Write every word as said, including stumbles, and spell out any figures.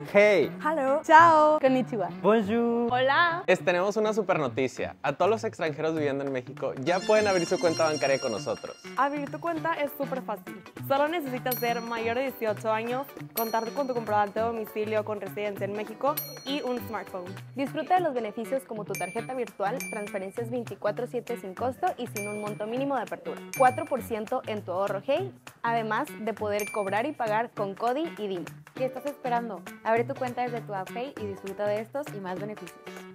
Hey, Hello. Chao. Konnichiwa. bonjour. Hola. Les tenemos una super noticia. A todos los extranjeros viviendo en México ya pueden abrir su cuenta bancaria con nosotros. Abrir tu cuenta es súper fácil. Solo necesitas ser mayor de dieciocho años, contar con tu comprobante de domicilio con residencia en México y un smartphone. Disfruta de los beneficios como tu tarjeta virtual, transferencias veinticuatro siete sin costo y sin un monto mínimo de apertura. cuatro por ciento en tu ahorro Hey, además de poder cobrar y pagar con Cody y Dima. ¿Qué estás esperando? Abre tu cuenta desde tu app Hey y disfruta de estos y más beneficios.